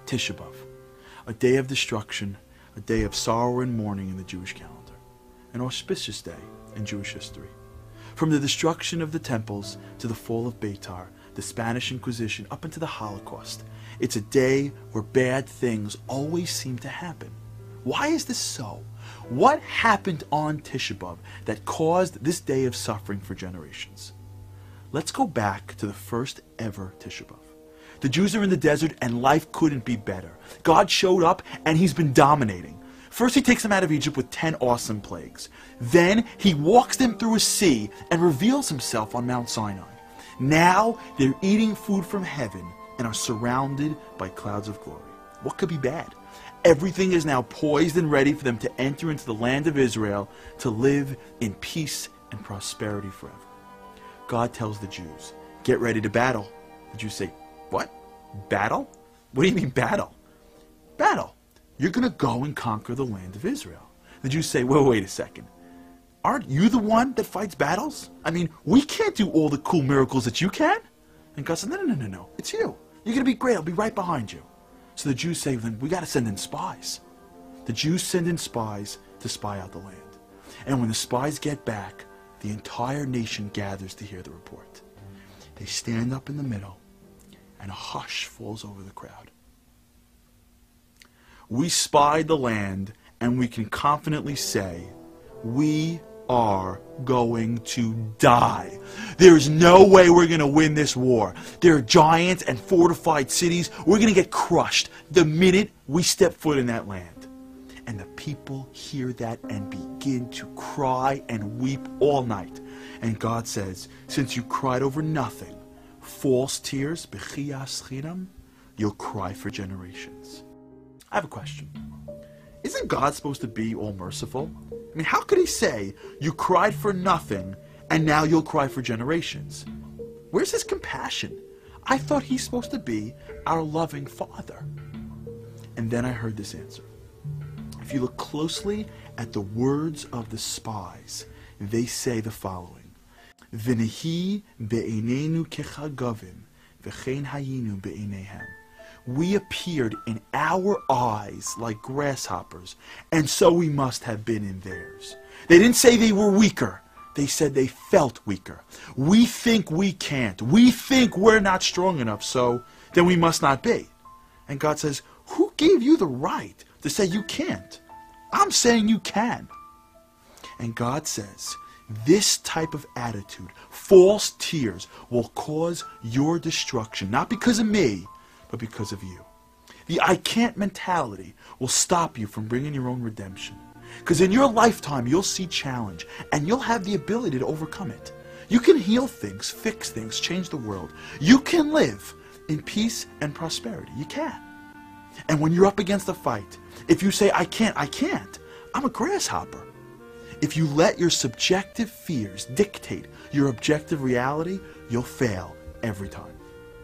Tisha B'Av, a day of destruction, a day of sorrow and mourning in the Jewish calendar, an auspicious day in Jewish history. From the destruction of the temples to the fall of Beitar, the Spanish Inquisition, up into the Holocaust, it's a day where bad things always seem to happen. Why is this so? What happened on Tisha B'Av that caused this day of suffering for generations? Let's go back to the first ever Tisha B'Av. The Jews are in the desert and life couldn't be better. God showed up and he's been dominating. First he takes them out of Egypt with 10 awesome plagues. Then he walks them through a sea and reveals himself on Mount Sinai. Now they're eating food from heaven and are surrounded by clouds of glory. What could be bad? Everything is now poised and ready for them to enter into the land of Israel to live in peace and prosperity forever. God tells the Jews, get ready to battle. The Jews say, what? Battle? What do you mean battle? Battle. You're going to go and conquer the land of Israel. The Jews say, wait a second. Aren't you the one that fights battles? I mean, we can't do all the cool miracles that you can. And God said, no. It's you. You're going to be great. I'll be right behind you. So the Jews say, then we got to send in spies. The Jews send in spies to spy out the land. And when the spies get back, the entire nation gathers to hear the report. They stand up in the middle, and a hush falls over the crowd. We spied the land, and we can confidently say, we are going to die. There's no way we're going to win this war. There are giants and fortified cities. We're going to get crushed the minute we step foot in that land. And the people hear that and begin to cry and weep all night. And God says, since you cried over nothing, false tears, bechiyas chinam, you'll cry for generations. I have a question. Isn't God supposed to be all merciful? I mean, how could he say, you cried for nothing, and now you'll cry for generations? Where's his compassion? I thought he's supposed to be our loving Father. And then I heard this answer. If you look closely at the words of the spies, they say the following. V'nehi be'einenu kechagavim, v'chein hayinu be'einehem. We appeared in our eyes like grasshoppers, and so we must have been in theirs. They didn't say they were weaker. They said they felt weaker. We think we can't. We think we're not strong enough, so then we must not be. And God says, who gave you the right to say you can't? I'm saying you can. And God says, this type of attitude, false tears, will cause your destruction, not because of me, but because of you. The I can't mentality will stop you from bringing your own redemption. Because in your lifetime, you'll see challenge, and you'll have the ability to overcome it. You can heal things, fix things, change the world. You can live in peace and prosperity. You can. And when you're up against a fight, if you say, I can't, I'm a grasshopper. If you let your subjective fears dictate your objective reality, you'll fail every time.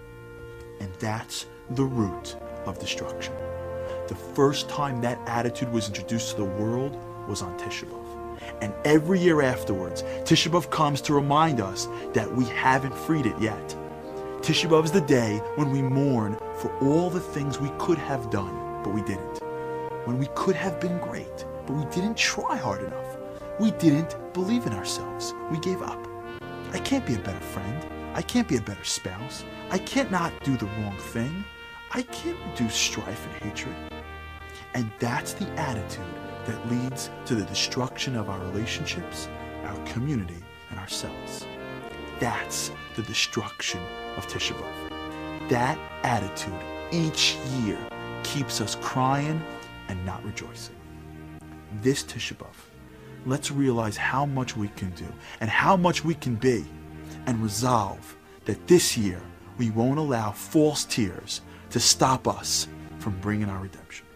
And that's the root of destruction. The first time that attitude was introduced to the world was on Tisha B'Av. And every year afterwards, Tisha B'Av comes to remind us that we haven't freed it yet. Tisha B'Av is the day when we mourn for all the things we could have done, but we didn't. When we could have been great, but we didn't try hard enough. We didn't believe in ourselves. We gave up. I can't be a better friend. I can't be a better spouse. I can't not do the wrong thing. I can't reduce strife and hatred. And that's the attitude that leads to the destruction of our relationships, our community, and ourselves. That's the destruction of Tisha B'Av. That attitude each year keeps us crying and not rejoicing. This Tisha B'Av, let's realize how much we can do and how much we can be, and resolve that this year we won't allow false tears to stop us from bringing our redemption.